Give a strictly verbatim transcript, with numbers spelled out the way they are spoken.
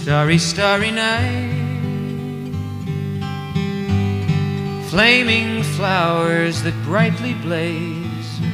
Starry, starry night, flaming flowers that brightly blaze,